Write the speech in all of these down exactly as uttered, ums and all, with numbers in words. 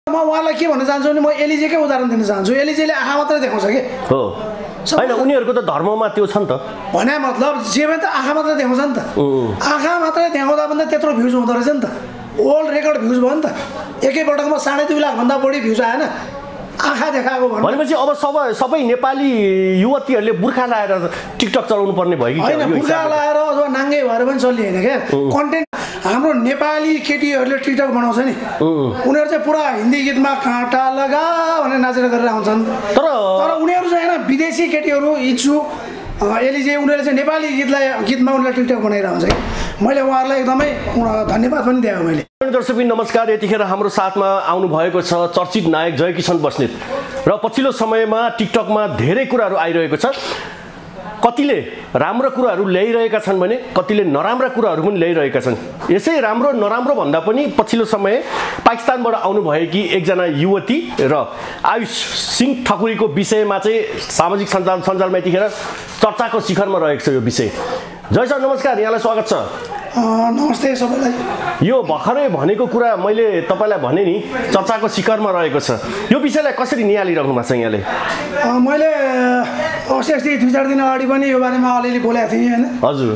म उहाँलाई के भन्न चाहन्छु भने म एलिजेकै उदाहरण दिन चाहन्छु। एलिजेले आँखा मात्रै देखाउँछ कि हो हैन, उनीहरूको त धर्ममा त्यो छ नि त। भने मतलब जे भने त आँखा मात्रै देखाउँछ नि त। आँखा मात्रै देखाउँदा पनि त्यत्रो भ्युज हुँदो रहेछ नि त। वर्ल्ड रेकर्ड भ्युज भयो नि त। एकै पटकमा साढे दुई लाख भन्दा बढी भ्युज आएन आँखा देखाएको भन्नु। भनेपछि अब सबै सबै नेपाली युवतीहरूले बुर्खा लाएर टिकटक चलाउनु पर्ने भयो कि होइन? बुर्खा लाएर अथवा नाङ्गे भएर पनि चलिएन क्या कन्टेन्ट। हाम्रो नेपाली केटीहरूले टिकटक बनाउँछ नि, उनीहरू चाहिँ पुरा हिन्दी गीतमा काँटा लगा भनेर नाचेर गरेर आउँछन्। तर तर उनीहरू चाहिँ होइन विदेशी केटीहरू इच्छु एलिजे उनीहरूले चाहिँ नेपाली गीतलाई गीतमा उनीहरूले टिकटक बनाएर आउँछ कि। मैले उहाँहरूलाई एकदमै धन्यवाद पनि दिएँ मैले। दर्शकबिन नमस्कार, यतिखेर हाम्रो साथमा आउनुभएको छ चर्चित नायक जयकिशन बस्नेत र पछिल्लो समयमा टिकटकमा धेरै कुराहरू आइरहेको छ। कतिले राम्रो कुराहरू ल्याइरहेका छन् भने कतिले नराम्रा कुराहरू पनि ल्याइरहेका छन्। यसै राम्रो नराम्रो भन्दा पनि पछिल्लो समय पाकिस्तानबाट आउनुभएकी एकजना युवती र आयुष सिंह ठकुरीको विषयमा चाहिँ सामाजिक सञ्जाल सञ्जालमा यतिखेर चर्चाको शिखरमा रहेको छ यो विषय। जय सर नमस्कार, यहाँलाई स्वागत छ। नमस्ते सबैलाई। यो भर्खरै भनेको कुरा मैले तपाईँलाई भने नि चर्चाको शिखरमा रहेको छ, यो विषयलाई कसरी निहालिरहनु भएको छ यहाँले? मैले अस्ति अस्ति दुई चार दिन अगाडि पनि यो बारेमा अलिअलि बोलेको थिएँ होइन। हजुर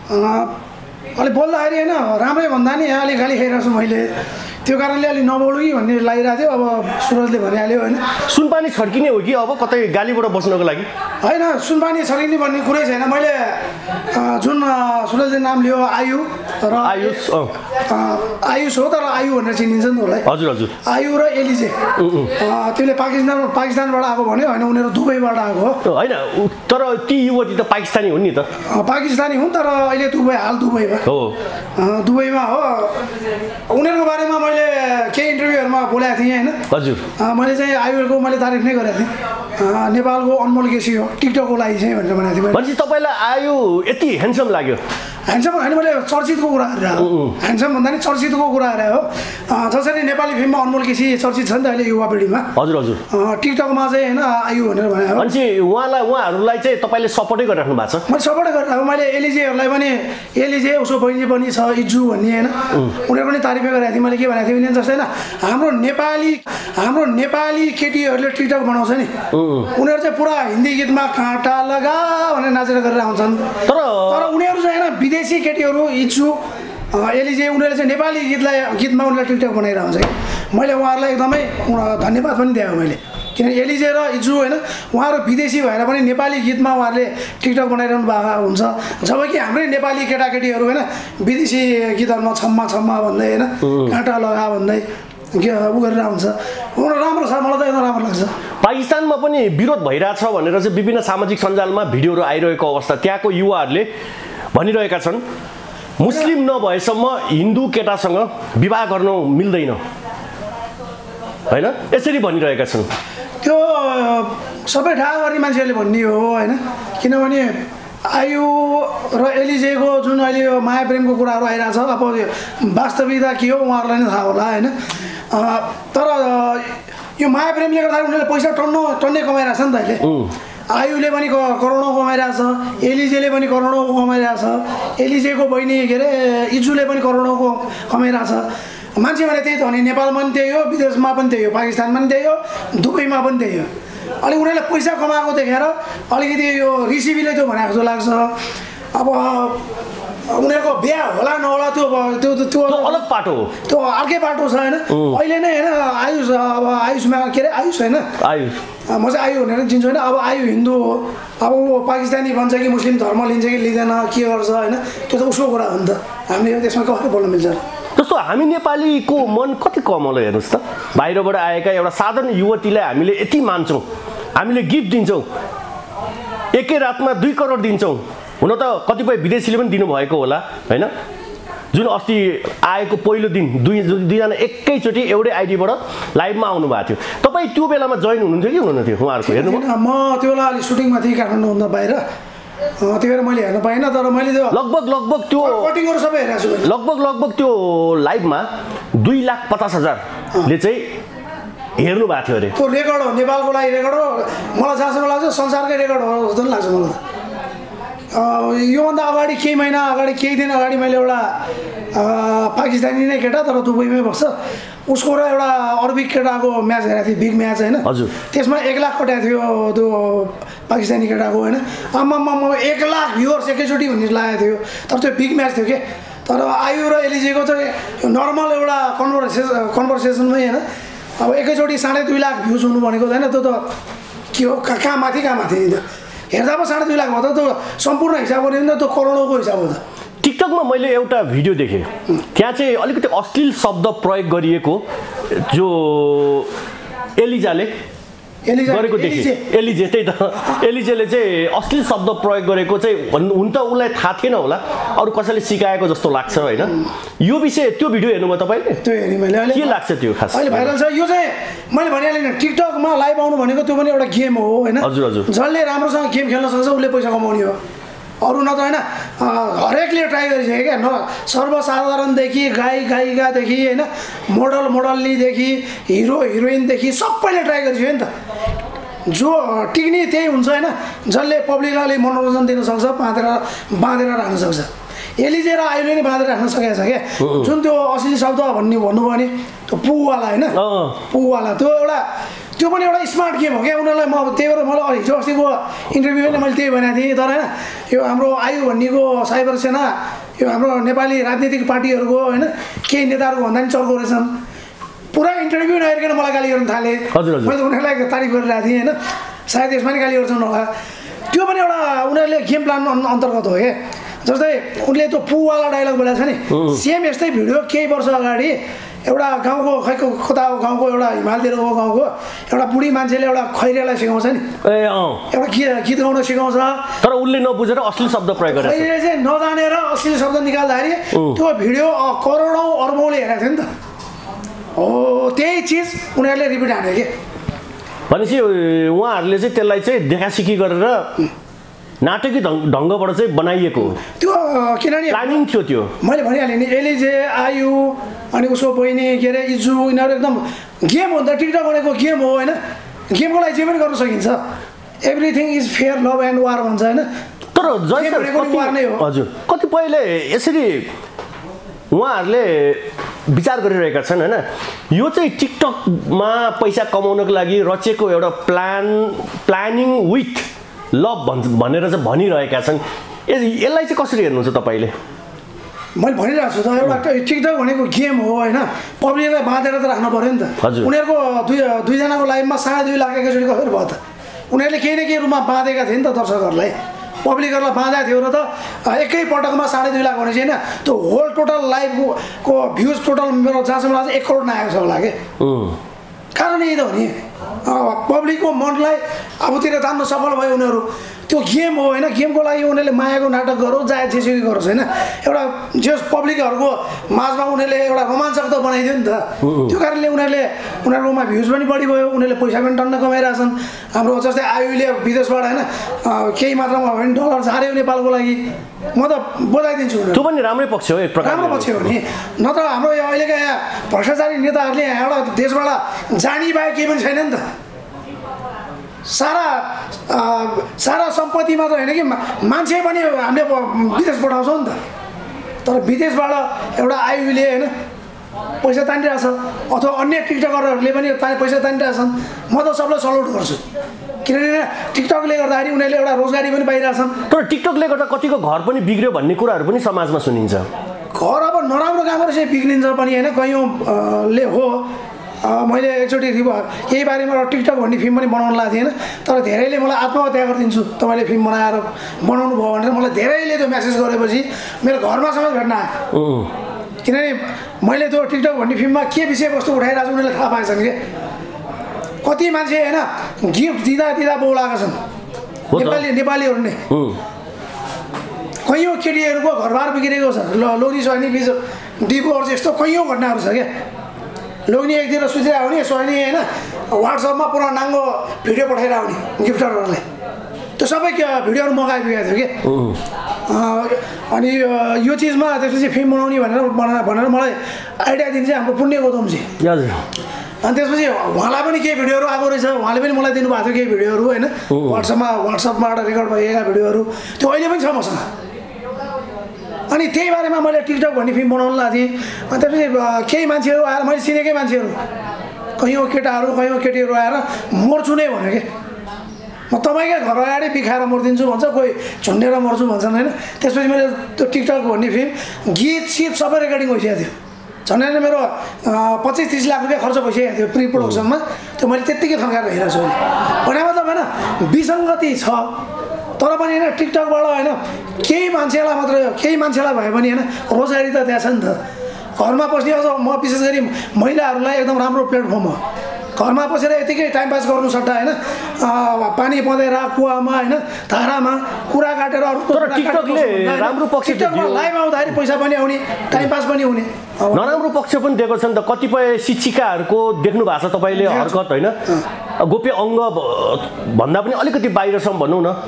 अलि बोल्दाखेरि होइन राम्रै भन्दा नि अलिक गाली खाइरहेको छु मैले, त्यो कारणले अलि नबोलु कि भन्ने लागिरहेको थियो। अब सुरजले भनिहाल्यो होइन। सुनपानी छड्किने हो कि अब कतै गालीबाट बस्नको लागि? होइन, सुनपानी छड्किने भन्ने कुरै छैन। मैले जुन सुरजले नाम लियो आयु र आयुष आयुष हो तर आयु भनेर चिनिन्छ नि उसलाई। हजुर हजुर आयु र एलिजे त्यसले पाकिस्तान पाकिस्तानबाट आएको भन्यो होइन, उनीहरू दुबईबाट आएको हो होइन। तर ती युवती त पाकिस्तानी हुन् नि त? पाकिस्तानी हुन् तर अहिले दुबई हाल दुबईमा हो दुबईमा हो। उनीहरूको बारेमा मैले केही इन्टरभ्यूहरूमा बोलेको थिएँ होइन। हजुर मैले चाहिँ आयुको मैले तारिफ नै गरेको थिएँ। नेपालको अनमोल केसी हो टिकटकको लागि चाहिँ भनेर भनेको थिएँ। भनेपछि तपाईँलाई आयु यति ह्यान्डसम लाग्यो? ह्यान्डसम होइन, मैले चर्चितको कुरा गरेर हो। ह्यान्डसम भन्दा नि चर्चितको कुरा गरेर हो। जसरी नेपाली फिल्ममा अनमोल केसी चर्चित छ नि त अहिले युवा पिँढीमा। हजुर हजुर टिकटकमा चाहिँ होइन आयु भनेर भने हो। भनेपछि उहाँलाई उहाँहरूलाई चाहिँ तपाईँले सपोर्टै गरिराख्नु भएको छ? मैले सपोर्टै गरिरहेको। मैले एलिजेहरूलाई पनि एलिजे उसो बहिनी पनि छ इज्जु भन्ने होइन, उनीहरू पनि तारिफै गरेको थिएँ। मैले के भनेको थिएँ भने जस्तै होइन हाम्रो नेपाली हाम्रो नेपाली केटीहरूले टिकटक बनाउँछ नि, उनीहरू चाहिँ पुरा हिन्दी गीतमा काँटा लगा भनेर नाचेर गरेर आउँछन्। तर तर उनीहरू चाहिँ होइन विदेशी केटीहरू इच्छु एलिजे उनीहरूले चाहिँ नेपाली गीतलाई गीतमा उनीहरूले टिकटक बनाएर आउँछ कि। मैले उहाँहरूलाई एकदमै धन्यवाद पनि दिएँ मैले, किनभने एलिजे र इज्जु होइन उहाँहरू विदेशी भएर पनि नेपाली गीतमा उहाँहरूले टिकटक बनाइरहनु भएको हुन्छ। जबकि हाम्रै नेपाली केटाकेटीहरू होइन विदेशी गीतहरूमा छम्मा छम्मा भन्दै होइन काँटा लगा भन्दै के उ गरेर आउँछ। राम्रो छ, मलाई त एकदम राम्रो लाग्छ। पाकिस्तानमा पनि विरोध भइरहेछ भनेर चाहिँ विभिन्न सामाजिक सञ्जालमा भिडियोहरू आइरहेको अवस्था त्यहाँको युवाहरूले भनिरहेका छन् मुस्लिम नभएसम्म हिन्दू केटासँग विवाह गर्न मिल्दैन होइन, यसरी भनिरहेका छन्। त्यो सबै ढाहा गर्ने मान्छेहरूले भन्ने हो होइन, किनभने आयु र एलिजेको जुन अहिले यो माया प्रेमको कुराहरू आइरहेछ अब वास्तविकता के हो उहाँहरूलाई नै थाहा होला होइन। तर यो माया प्रेमले गर्दा उनीहरूले पैसा टन्नो टन्नै कमाइरहेछ नि त अहिले। आयुले पनि करोडौँ कमाइरहेछ, एलिजेले पनि करोडौँ कमाइरहेछ, एलिजेको बहिनी के अरे इज्जुले पनि करोडौँको कमाइरहेछ। मान्छे भने त्यही त हो नि, नेपालमा पनि त्यही हो, विदेशमा पनि त्यही हो, पाकिस्तानमा पनि त्यही हो, दुबईमा पनि त्यही हो। अलिक उनीहरूले पैसा कमाएको देखेर अलिकति यो रिसिभीले त्यो भनेको जस्तो लाग्छ। अब उनीहरूको बिहा होला नहोला त्यो त्यो त्यो अलग पाटो हो, त्यो अर्कै बाटो छ होइन। अहिले नै होइन आयुष अब आयुषमा के अरे आयुष होइन आयुष म चाहिँ आयु भनेर चिन्छु होइन। अब आयु हिन्दू हो, अब ऊ पाकिस्तानी बन्छ कि मुस्लिम धर्म लिन्छ कि लिँदैन के गर्छ होइन, त्यो त उसको कुरा हो नि त। हामीले त्यसमा कसरी बोल्न मिल्छ? जस्तो हामी नेपालीको मन कति कम होला हेर्नुहोस् त। बाहिरबाट आएका एउटा साधारण युवतीलाई हामीले यति मान्छौँ, हामीले गिफ्ट दिन्छौँ, एकै रातमा दुई करोड दिन्छौँ। हुन त कतिपय विदेशीले पनि दिनुभएको होला होइन। जुन अस्ति आएको पहिलो दिन दुई दुईजना एकैचोटि एउटै आइडीबाट लाइभमा आउनु भएको थियो। तपाईँ त्यो बेलामा जोइन हुनुहुन्थ्यो कि हुनुहुन्थ्यो उहाँहरूको? हेर्नु म त्यो बेला अलिक सुटिङमा थिएँ काठमाडौँभन्दा बाहिर, त्यो भएर मैले हेर्न पाइनँ। तर मैले त्यो लगभग लगभग त्यो कटिङहरू सबै हेरेको छु। लगभग लगभग त्यो लाइभमा दुई लाख पचास हजारले चाहिँ हेर्नु भएको थियो अरे। त्यो रेकर्ड हो, नेपालको लागि रेकर्ड हो। मलाई जहाँसम्म लाग्छ संसारकै रेकर्ड हो जस्तो लाग्छ मलाई त। योभन्दा अगाडि केही महिना अगाडि केही दिन अगाडि मैले एउटा पाकिस्तानी नै केटा तर दुबईमै बस्छ उसको र एउटा अरबिक केटाको म्याच हेरेको थिएँ बिग म्याच होइन त्यसमा एक लाख कटाएको थियो त्यो पाकिस्तानी केटाको होइन आम्मामा एक लाख भ्युवर्स एकैचोटि भन्ने लागेको थियो तर त्यो बिग म्याच थियो कि तर आयु र एलिजेको चाहिँ नर्मल एउटा कन्भर्सेसन कन्भर्सेसनमै होइन अब एकैचोटि साढे दुई लाख भ्युज हुनु भनेको होइन त्यो त के हो कहाँ माथि कहाँ माथि नि त हेर्दा पो साढे दुई लाख भयो त त्यो सम्पूर्ण हिसाब गर्ने नि त त्यो करोडौँको हिसाब हो त टिकटकमा मैले एउटा भिडियो देखेँ त्यहाँ चाहिँ अलिकति अश्लील शब्द प्रयोग गरिएको जो एलिजाले गरेको देखेँ एलिजे त्यही त एलिजेले चाहिँ अश्लील शब्द प्रयोग गरेको चाहिँ हुन त उसलाई थाहा थिएन होला अरू कसैले सिकाएको जस्तो लाग्छ होइन यो विषय त्यो भिडियो हेर्नुभयो तपाईँले त्यो हेरेँ मैले अहिले के लाग्छ त्यो खास अहिले भाइरल छ यो चाहिँ मैले भनिहालेँ नि टिकटकमा लाइभ आउनु भनेको त्यो पनि एउटा गेम हो होइन हजुर हजुर जसले राम्रोसँग गेम खेल्न सक्छ उसले पैसा कमाउने हो अरू न त होइन हरेकले ट्राई गरिसक्यो क्या न सर्वसाधारणदेखि गायक गायिकादेखि होइन मोडल मोडलीदेखि हिरो हिरोइनदेखि सबैले ट्राई गरिसक्यो नि त जो टिक्ने त्यही हुन्छ होइन जसले पब्लिकलाई मनोरञ्जन दिन सक्छ बाँधेर बाँधेर राख्न सक्छ एलिजे र आयुले नै बाँधेर राख्न सकेको छ क्या जुन त्यो अश्लील शब्द भन्ने भन्नुभयो भने त्यो पुवाला होइन पुवाला त्यो एउटा त्यो पनि एउटा स्मार्ट गेम हो क्या उनीहरूलाई म त्यही भएर मलाई हिजो अस्तिको इन्टरभ्यूमा मैले त्यही भनेको थिएँ तर होइन यो हाम्रो आयु भन्नेको साइबर सेना यो हाम्रो नेपाली राजनीतिक पार्टीहरूको होइन केही नेताहरू भन्दा पनि चर्को रहेछन् पुरा इन्टरभ्यू नहेरिकन मलाई गाली गर्न थालेँ मैले उनीहरूलाई तारिफ गरिरहेको थिएँ होइन सायद यसमा नि गाली गर्छन् होला त्यो पनि एउटा उनीहरूले गेम प्लान अन्तर्गत हो क्या जस्तै उनले त्यो पुवाला डायलग बोलेको छ नि सेम यस्तै भिडियो केही वर्ष अगाडि एउटा गाउँको खै कता गाउँको एउटा हिमालतिरको गाउँको एउटा बुढी मान्छेले एउटा खैरियालाई सिकाउँछ नि ए एउटा गीत गीत गाउन सिकाउँछ तर उसले नबुझेर अश्लील शब्द प्रयोग गरेछ खैरियाले चाहिँ नजानेर अश्लील शब्द निकाल्दाखेरि त्यो भिडियो करोडौँ अर्बौँले हेरेको थियो नि त हो त्यही चिज उनीहरूले रिपिट हाने कि भनेपछि उहाँहरूले चाहिँ त्यसलाई चाहिँ देखासिकी गरेर नाटकीय ढङ्गबाट चाहिँ बनाइएको त्यो किनभने प्लानिङ थियो त्यो मैले भनिहालेँ नि एलिजे आयु अनि उसको बहिनी के अरे इजु यिनीहरू एकदम गेम हो नि त टिकटक भनेको गेम हो होइन गेमको लागि जे पनि गर्न सकिन्छ everything is fair love and war भन्छ होइन तर वार नै हो हजुर कतिपयले यसरी उहाँहरूले विचार गरिरहेका छन् होइन यो चाहिँ टिकटकमा पैसा कमाउनको लागि रचेको एउटा प्लान प्लानिङ विथ लभ भन्छ भनेर चाहिँ भनिरहेका छन् यसलाई चाहिँ कसरी हेर्नुहुन्छ तपाईँले मैले भनिरहेको छु त एउटा टिकटक भनेको गेम हो होइन पब्लिकलाई बाँधेर त राख्नु पऱ्यो नि त उनीहरूको दुई दुईजनाको लाइफमा साढे दुई लाख एकैचोटि कसरी भयो त उनीहरूले केही न केही रूपमा बाँधेका थिए नि त दर्शकहरूलाई पब्लिकहरूलाई बाँधेको थियो र त एकै पटकमा साढे दुई लाख भनेपछि होइन त्यो होल टोटल लाइफको भ्युज टोटल मेरो जहाँसम्म लाग्छ एक करोड नआएको छ होला कि कारण यही त हो नि पब्लिकको मनलाई अबतिर तान्नु सफल भयो उनीहरू त्यो गेम हो होइन गेमको लागि उनीहरूले मायाको नाटक गरोस् जाय जेसुकै गरोस् होइन एउटा जस पब्लिकहरूको माझमा उनीहरूले एउटा रोमाञ्चक त बनाइदियो नि त त्यो कारणले उनीहरूले उनीहरूकोमा भ्युज पनि बढी भयो उनीहरूले पैसा पनि टन्न कमाइरहेछन् हाम्रो जस्तै आयुले विदेशबाट होइन केही मात्रामा भयो भने डलर झार्यो नेपालको लागि म त बजाइदिन्छु त्यो पनि राम्रै पक्ष हो एक प्रकार राम्रो पक्ष हो नि नत्र हाम्रो यो अहिलेका यहाँ भ्रष्टाचारी नेताहरूले यहाँ एउटा देशबाट जानी बाहेक केही पनि छैन नि त सारा सारा सम्पत्तिमा त होइन कि मान्छे पनि हामीले विदेश पठाउँछौँ नि त तर विदेशबाट एउटा आयुले होइन पैसा तानिरहेछ अथवा अन्य टिकटकरहरूले पनि पैसा तानिरहेछन् म त सबलाई सल्युट गर्छु किनभने टिकटकले गर्दाखेरि उनीहरूले एउटा रोजगारी पनि पाइरहेछन् तर टिकटकले गर्दा कतिको घर पनि बिग्रियो भन्ने कुराहरू पनि समाजमा सुनिन्छ घर अब नराम्रो कामहरू चाहिँ बिग्रिन्छ पनि होइन कयौँले हो मैले एकचोटि यही बारेमा एउटा टिकटक भन्ने फिल्म पनि बनाउनु लागेको थिएँ होइन तर धेरैले मलाई आत्महत्या गरिदिन्छु तपाईँले फिल्म बनाएर बनाउनु भयो भनेर मलाई धेरैले त्यो म्यासेज गरेपछि मेरो घरमा समेत भेट्न आयो किनभने मैले त्यो टिकटक भन्ने फिल्ममा के विषयवस्तु उठाइरहेको छु उनीहरूले थाहा पाएछन् कि कति मान्छे होइन गिफ्ट दिँदा दिँदा बोलाएका छन् नेपाली नेपालीहरू नै कैयौँ केटीहरूको घरबार बिग्रेको छ ल लोनी सोनी बिच डिभोर्स यस्तो कैयौँ घटनाहरू छ क्या लोग्ने एकतिर सुतेर आउने सोनी होइन वाट्सएपमा पुरा नाङ्गो भिडियो पठाएर आउने गिफ्टरहरूले त्यो सबै भिडियोहरू मगाइपुगेको थियो कि अनि यो चिजमा त्यसपछि फिल्म बनाउने भनेर भनेर मलाई आइडिया दिन्छ हाम्रो पुण्य गौतमजी हजुर अनि त्यसपछि उहाँलाई पनि केही भिडियोहरू आएको रहेछ, उहाँले पनि मलाई दिनुभएको थियो केही भिडियोहरू होइन, वाट्सएपमा वाट्सएपबाट रेकर्ड भएका भिडियोहरू, त्यो अहिले पनि छ मसँग। अनि त्यही बारेमा मैले टिकटक भन्ने फिल्म बनाउनु लागेको थिएँ। अनि त्यसपछि केही मान्छेहरू आएर, मैले चिनेकै मान्छेहरू, कहीँ केटाहरू कहीँ केटीहरू आएर मर्छु नै भन्यो कि, म तपाईँकै घर अगाडि बिखाएर मरिदिन्छु भन्छ, कोही झुन्डेर मर्छु भन्छन् होइन। त्यसपछि मैले त्यो टिकटक भन्ने फिल्म गीत सित सबै रेकर्डिङ भइसकेको थियो, झन् मेरो पच्चिस तिस लाख रुपियाँ खर्च भइसकेको थियो प्रि प्रोडक्सनमा। त्यो मैले त्यत्तिकै थन्काएर हिँडेको छु भने मतलब होइन, विसङ्गति छ तर पनि होइन टिकटकबाट होइन केही मान्छेलाई मात्र केही मान्छेलाई भए पनि होइन रोजगारी त त्यहाँ छ नि त। घरमा बस्ने अझ म विशेष गरी महिलाहरूलाई एकदम राम्रो प्लेटफर्म हो। घरमा बसेर यतिकै टाइम पास गर्नु सट्टा होइन पानी पँधेर कुवामा होइन धारामा कुरा काटेर राम्रो पक्ष लाइभ आउँदाखेरि पैसा पनि आउने, टाइम पास पनि हुने। नराम्रो पक्ष पनि दिएको छ नि त। कतिपय शिक्षिकाहरूको देख्नु भएको छ तपाईँले हरकत होइन, गोप्य अङ्ग भन्दा पनि अलिकति बाहिरसम्म भनौँ न,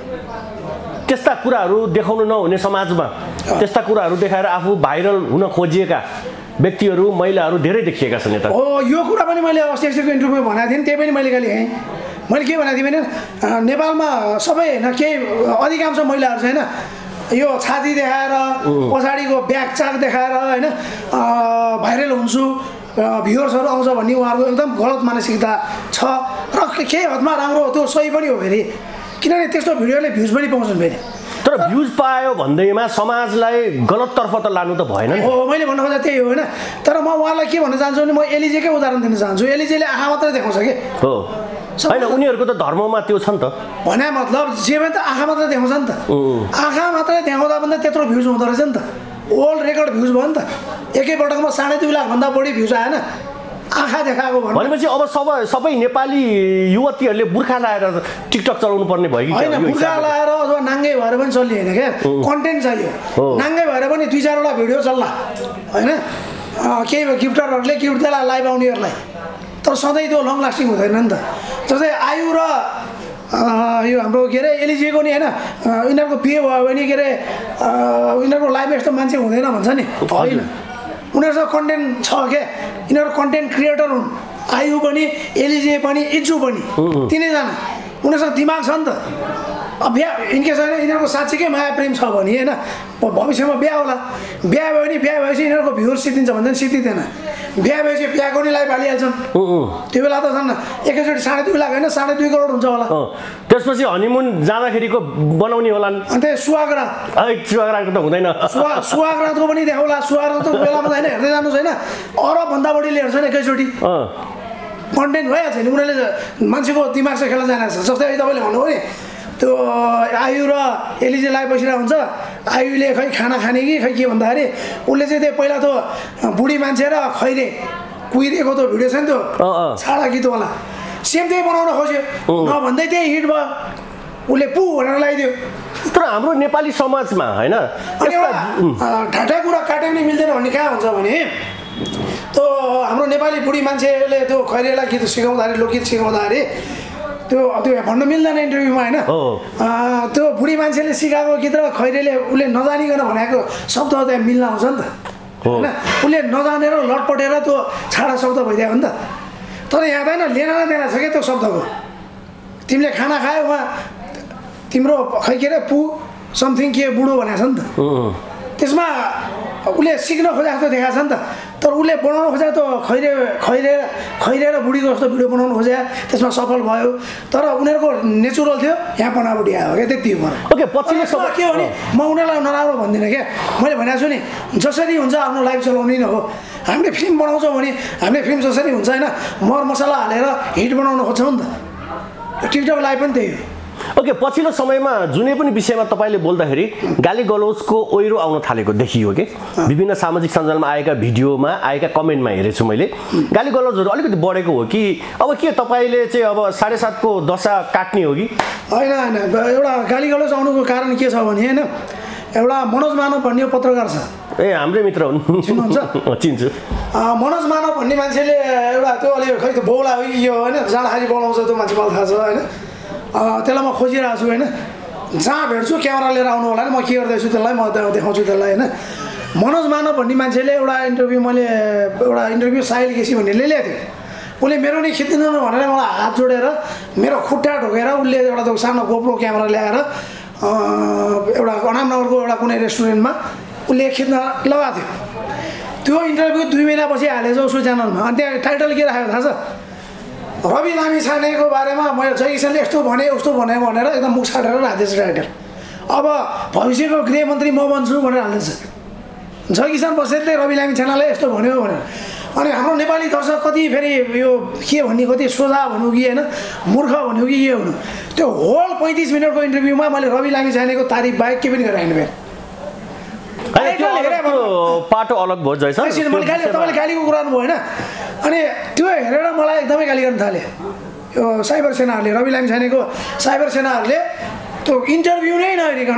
त्यस्ता कुराहरू देखाउनु नहुने समाजमा त्यस्ता कुराहरू देखाएर आफू भाइरल हुन खोजिएका व्यक्तिहरू महिलाहरू धेरै देखिएका छन् यता। हो, यो कुरा पनि मैले अस्ति अस्तिको इन्टरभ्यू भनेको थिएँ, त्यही पनि मैले खालि हेँ। मैले के भनेको थिएँ भने नेपालमा सबै होइन केही अधिकांश महिलाहरू चाहिँ होइन यो छाती देखाएर पछाडिको ब्याग चाक देखाएर होइन भाइरल हुन्छु, भ्युवर्सहरू आउँछ भन्ने उहाँहरूको एकदम गलत मानसिकता छ र केही हदमा राम्रो त्यो सही पनि हो फेरि, किनभने त्यस्तो भिडियोले भ्युज पनि पाउँछन् फेरि। तर भ्युज पायो भन्दैमा समाजलाई गलततर्फ त लानु त भएन नि। हो, मैले भन्नु खोजेँ त्यही हो होइन। तर म उहाँलाई के भन्न चाहन्छु भने म एलिजेकै उदाहरण दिन चाहन्छु। एलिजेले आँखा मात्रै देखाउँछ कि हो होइन, उनीहरूको त धर्ममा त्यो छ नि त भने मतलब जे पनि त आँखा मात्रै देखाउँछ नि त। आँखा मात्रै देखाउँदा भन्दा त्यत्रो भ्युज हुँदो रहेछ नि त, ओल्ड रेकर्ड भ्युज भयो नि त। एकैपटकमा साढे दुई लाखभन्दा बढी भ्युज आएन आँखा देखाएको भनेपछि। अब सबै सबै नेपाली युवतीहरूले बुर्खा लाएर टिकटक चलाउनु पर्ने भयो कि होइन? बुर्खा लाएर अथवा नाङ्गे भएर पनि चलिएन क्या, कन्टेन्ट चाहियो। नाङ्गे भएर पनि दुई चारवटा भिडियो चल्ला होइन, केही गिफ्टरहरूले गिफ्ट देला लाइभ आउनेहरूलाई, तर सधैँ त्यो लङ लास्टिङ हुँदैन नि त। जस्तै आयु र यो हाम्रो के अरे एलिजेको नि होइन, यिनीहरूको बिहे भयो भने के अरे यिनीहरूको लाइभ यस्तो मान्छे हुँदैन भन्छ नि, होइन। उनीहरूसँग कन्टेन्ट छ क्या, यिनीहरू कन्टेन्ट क्रिएटर हुन्। आयु पनि एलिजे पनि इज्जु पनि तिनैजना, उनीहरूसँग दिमाग छ नि त। अब बिहा इनकेस होइन यिनीहरूको साँच्चीकै माया प्रेम छ भने होइन भविष्यमा बिहा होला, बिहा भयो भने बिहा भएपछि यिनीहरूको भ्युर सिद्धिन्छ भन्छ नि, सिद्धिँदैन। बिहा भएपछि बिहाको नि लाइभ हालिहाल्छन्, त्यो बेला त झन् एकैचोटि साढे दुई लाख होइन साढे दुई करोड हुन्छ होला। त्यसपछि हनिमुन जाँदाखेरिको बनाउने होला नि, अन्त सुहागरात सुहागरातको त हुँदैन, सुहागरातको पनि देखाउला। सुहागरातको बेलामा होइन हेर्दै जानुहोस् होइन अरबभन्दा बढीले हेर्छन् एकैचोटि, कन्टेन्ट भइहाल्छ नि। उनीहरूले मान्छेको दिमाग चाहिँ खेल्न जानेको छ। जस्तै तपाईँले भन्नुभयो नि त्यो आयु र एलिजे लाइभ बसिरहेको हुन्छ, आयुले खै खाना खाने कि खै के भन्दाखेरि उसले चाहिँ त्यो पहिला त बुढी मान्छे र खैरे कुहिरेको त्यो भिडियो छ नि त्यो छाडा गीतवाला, सेम त्यही बनाउन खोज्यो, नभन्दै त्यही हिट भयो, उसले पु भनेर लगाइदियो। तर हाम्रो नेपाली समाजमा होइन ढाँटा कुरा काट्यो पनि मिल्दैन भन्ने कहाँ हुन्छ भने त्यो हाम्रो नेपाली बुढी मान्छेले त्यो खैरेलाई गीत सिकाउँदाखेरि लोकगीत सिकाउँदाखेरि त्यो त्यो भन्नु मिल्दैन इन्टरभ्यूमा होइन। त्यो बुढी मान्छेले सिकाएको गीत र खैरेले उसले नजानिकन भनेको शब्द त्यहाँ मिल्न आउँछ नि त होइन। उसले नजानेर लटपटेर त्यो छाडा शब्द भइदियो नि त। तर यहाँ त होइन लेना न देना छ क्या त्यो शब्दको। तिमीले खाना खायो उहाँ तिम्रो खै के अरे पु समथिङ के बुढो भनेको छ नि त। त्यसमा उसले सिक्न खोजेको जस्तो देखाएको छ नि त। तर उसले बनाउनु खोजेको त खैरे खैरे खैरे र बुढीको जस्तो भिडियो बनाउनु खोजे, त्यसमा सफल भयो। तर उनीहरूको नेचुरल थियो, यहाँ बनावटी आयो क्या, त्यति हो। ओके, पछिल्लो समय के हो नि म उनीहरूलाई नराम्रो भन्दिनँ क्या। मैले भनेको छु नि जसरी हुन्छ आफ्नो लाइफ चलाउने नै हो। हामीले फिल्म बनाउँछौँ भने हामीले फिल्म जसरी हुन्छ होइन मरमसला हालेर हिट बनाउन खोज्छौँ नि त। टिकटक लाइभ पनि त्यही हो। ओके, पछिल्लो समयमा जुनै पनि विषयमा तपाईँले बोल्दाखेरि गाली गलौजको ओहिरो आउन थालेको देखियो कि विभिन्न सामाजिक सञ्जालमा आएका भिडियोमा आएका कमेन्टमा हेरेछु मैले। गाली गलौजहरू अलिकति बढेको हो कि अब के तपाईँले चाहिँ अब साढे सातको दशा काट्ने हो कि होइन? होइन, एउटा गाली गलौज आउनुको कारण के छ भने होइन एउटा मनोज मानव भन्ने पत्रकार छ, ए हाम्रै मित्र हुन्, चिन्नुहुन्छ? चिन्छु। मनोज मानव भन्ने मान्छेले एउटा त्यो अलि खै त्यो बौला हो कि यो होइन जाँदाखेरि बोलाउँछ त्यो मान्छे मलाई थाहा छ होइन। त्यसलाई म खोजिरहेको छु होइन, जहाँ भेट्छु क्यामेरा लिएर आउनु होला नि, म के गर्दैछु त्यसलाई म देखाउँछु त्यसलाई होइन। मनोज मानव भन्ने मान्छेले एउटा इन्टरभ्यू मैले एउटा इन्टरभ्यू साहिल केसी भन्नेले ल्याएको थियो। उसले मेरो नै खिच्दिनु भनेर मलाई हात जोडेर मेरो खुट्टा ढोकेर उसले एउटा त्यो सानो गोप्रो क्यामेरा ल्याएर एउटा अनामनगरको एउटा कुनै रेस्टुरेन्टमा उसले खिच्न लगाएको थियो। त्यो इन्टरभ्यू दुई महिनापछि हालेछ उसको च्यानलमा। अनि त्यहाँ टाइटल के राखेको थाहा छ? रवि लामिछानेको बारेमा मैले जय किसनले यस्तो भने उस्तो भने भनेर एकदम मुख छाडेर राख्दैछ टाइटल। अब भविष्यको गृहमन्त्री म बन्छु भनेर हाल्दैछ। जय किसन बस्नेतले रवि लामिछानेलाई यस्तो भन्यो भनेर। अनि हाम्रो नेपाली दर्शक कति फेरि यो के भन्ने कति सोझा भन्नु कि होइन मूर्ख भन्नु कि के भन्नु, त्यो होल पैँतिस मिनटको इन्टरभ्यूमा मैले रवि लामिछानेको तारिफ बाहेक के पनि गरेन फेरि। पाटो अलग भयो जय सर, मैले गाली तपाईँले गालीको कुरा गर्नुभयो होइन। अनि त्यो हेरेर मलाई एकदमै गाली गर्न थाले यो साइबर सेनाहरूले, रवि लामिछानेको साइबर सेनाहरूले त्यो इन्टरभ्यू नै नहेरिकन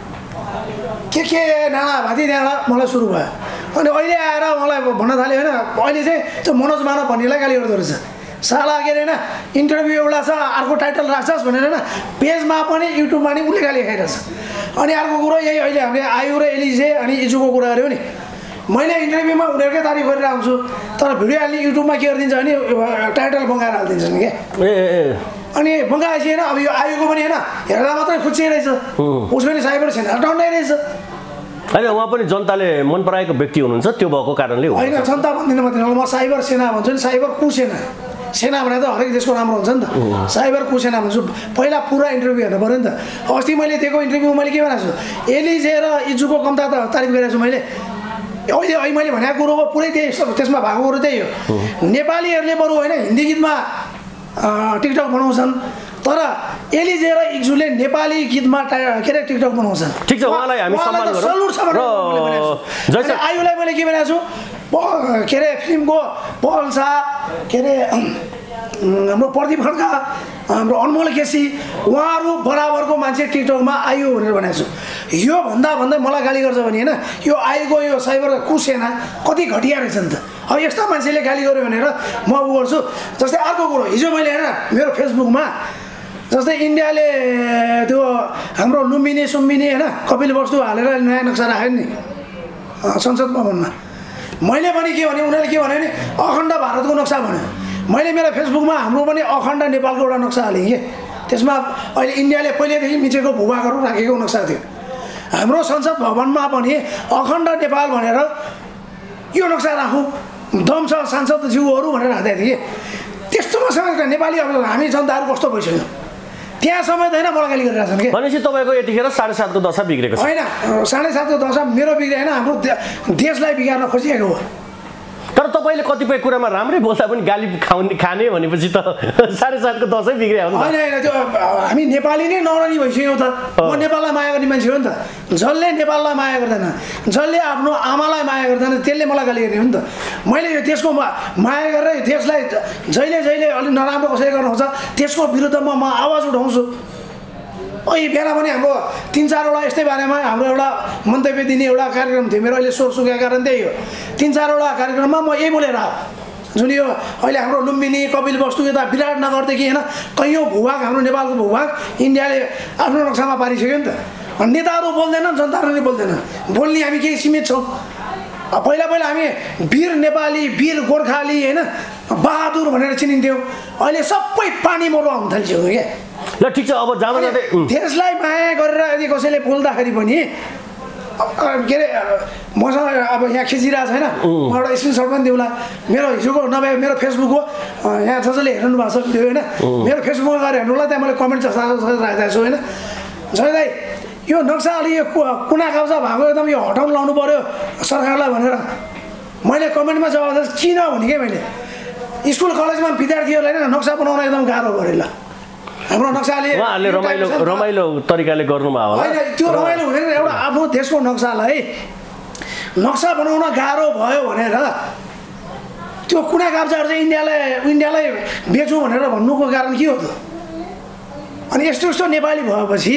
के के नाना भाती नाना मलाई सुरु भयो। अनि अहिले आएर मलाई भन्न थाल्यो होइन, अहिले चाहिँ त्यो मनोज मानव भन्नेलाई गाली गर्दो रहेछ। साला के अरे होइन इन्टरभ्यू एउटा छ अर्को टाइटल राख्छस् भनेर होइन पेजमा पनि युट्युबमा नि उसले गाली खाइरहेछ। अनि अर्को कुरो यही अहिले हामीले आयु र एलिजे अनि इजुको कुरा गऱ्यौँ नि, मैले इन्टरभ्यूमा उनीहरूकै तारिफ गरेर आउँछु तर भिडियो हाल्ने युट्युबमा के गरिदिन्छ भने टाइटल बङ्गाएर हालिदिन्छन् क्या। अनि बङ्गाएपछि होइन अब यो आयुको पनि होइन हेर्दा मात्रै खुच्चिरहेछ, उसको पनि साइबर सेना डन्डै रहेछ। होइन उहाँ पनि जनताले मन पराएको व्यक्ति हुनुहुन्छ, त्यो भएको कारणले हो। होइन जनता भन्दिनँ मात्रै म साइबर सेना भन्छु नि, साइबर कुसेना। सेना भने त हरेक देशको राम्रो हुन्छ नि त, साइबर कुसेना भन्छु। पहिला पुरा इन्टरभ्यू हेर्नु पऱ्यो नि त। अस्ति मैले दिएको इन्टरभ्यूमा मैले के भनेको छु, एलिजे र इजुको कम्ता त तारिफ गरेको छु मैले। अहिले अहिले मैले भनेको कुरोको पुरै त्यही त्यसमा भएको कुरो त्यही हो। नेपालीहरूले बरु होइन हिन्दी गीतमा टिकटक बनाउँछन् तर एलिजे र इजुले नेपाली गीतमा के अरे टिकटक बनाउँछन्। ठिक छ, उहाँलाई हामी सम्मान गरौँ। आयुलाई मैले के भनेको छु, के अरे फिल्मको पहल शाह, के अरे हाम्रो प्रदीप खड्का, हाम्रो अनमोल केसी, उहाँहरू बराबरको मान्छे टिकटकमा आयु भनेर भनेको छु। यो भन्दा भन्दै मलाई गाली गर्छ भने होइन यो आयुको यो साइबर कुसेना कति घटिया रहेछ नि त। अब यस्ता मान्छेले गाली गर्यो भनेर म उ गर्छु। जस्तै अर्को कुरो हिजो मैले होइन मेरो फेसबुकमा जस्तै इन्डियाले त्यो हाम्रो लुम्बिनी सुम्बिनी होइन कपिल वस्तु हालेर नयाँ नक्सा राख्यो नि संसद भवनमा। मैले पनि के भने उनीहरूले के भन्यो भने अखण्ड भारतको नक्सा भन्यो। मैले मेरो फेसबुकमा हाम्रो पनि अखण्ड नेपालको एउटा नक्सा हालेँ कि त्यसमा अहिले इन्डियाले पहिलेदेखि मिचेको भूभागहरू राखेको नक्सा थियो। हाम्रो संसद भवनमा पनि अखण्ड नेपाल भनेर यो नक्सा राखौँ दम छ सांसदज्यूहरू भनेर राख्दै थिएँ कि त्यस्तोमा समेत नेपाली अब हामी जनताहरू कस्तो भइसक्यो त्यहाँ समेत होइन मलाई गाली गरिरहेछन् कि। भनेपछि तपाईँको यतिखेर साढे सातको दशा बिग्रेको छ? होइन साढे सातको दशा मेरो बिग्रे होइन हाम्रो देशलाई बिगार्न खोजिएको हो। तर तपाईँले कतिपय कुरामा राम्रै बोल्दा पनि गाली खाउने खाने भनेपछि त साढे सातको दसैँ बिग्रियो नि। होइन होइन त्यो हामी नेपाली नै नरनी भइसक्यौँ त। म नेपाललाई माया गर्ने मान्छे हो नि त। जसले नेपाललाई माया गर्दैन, जसले आफ्नो आमालाई माया गर्दैन त्यसले मलाई गाली गर्ने हो नि त। मैले यो देशको माया गरेर यो देशलाई जहिले जहिले अलिक नराम्रो कसरी गर्नुहुन्छ त्यसको विरुद्धमा म आवाज उठाउँछु। अहिले बेला पनि हाम्रो तिन चारवटा यस्तै बारेमा हाम्रो एउटा मन्तव्य दिने एउटा कार्यक्रम थियो मेरो, अहिले स्वर सुकेको कारण त्यही हो। तिन चारवटा कार्यक्रममा म यही बोलेर जुन यो अहिले हाम्रो लुम्बिनी कपिल वस्तु यता विराटनगरदेखि होइन कैयौँ भूभाग हाम्रो नेपालको भूभाग इन्डियाले आफ्नो नक्सामा पारिसक्यो नि त। नेताहरू बोल्दैनन्, जनताहरू नै बोल्दैनन्, बोल्ने हामी केही सीमित छौँ। पहिला पहिला हामी वीर नेपाली वीर गोर्खाली होइन बहादुर भनेर चिनिन्थ्यौँ, अहिले सबै पानी मरुवा हुन थालिसक्यो क्या। ल ठिक छ, अब जाँदा जाँदै देशलाई माया गरेर यदि कसैले बोल्दाखेरि पनि के अरे मसँग अब यहाँ खिचिरहेको छैन म एउटा स्क्रिनसट पनि दिउँला। मेरो हिजोको नभए मेरो फेसबुक हो यहाँ जसले हेर्नु भएको छ भिडियो होइन मेरो फेसबुकमा गएर हेर्नुलाई त्यहाँ मैले कमेन्ट राखेको छु होइन। जय दाइ यो नक्सा अलि यो कुना काप्चा भएको एकदम यो हटाउनु लाउनु पऱ्यो सरकारलाई भनेर मैले कमेन्टमा जवाब दिएँ किन भने कि मैले स्कुल कलेजमा विद्यार्थीहरूलाई नै नक्सा बनाउन एकदम गाह्रो गरेँ ल। हाम्रो नक्साले उहाँहरूले रमाइलो रमाइलो तरिकाले गर्नुभयो होला। होइन त्यो रमाइलो हुँदैन, एउटा आफ्नो देशको नक्सालाई नक्सा बनाउन गाह्रो भयो भनेर त्यो कुना काप्चाहरू चाहिँ इन्डियालाई इन्डियालाई बेचौँ भनेर भन्नुको कारण के हो त? अनि यस्तो यस्तो नेपाली भएपछि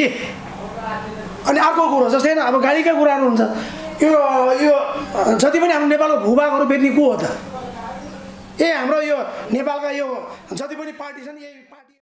अनि अर्को कुरो जस्तै होइन अब गाडीकै कुराहरू हुन्छ यो यो जति पनि हाम्रो नेपालको भूभागहरू बेच्ने को हो त? ए हाम्रो यो नेपालका यो जति पनि पार्टी छन् यही पार्टी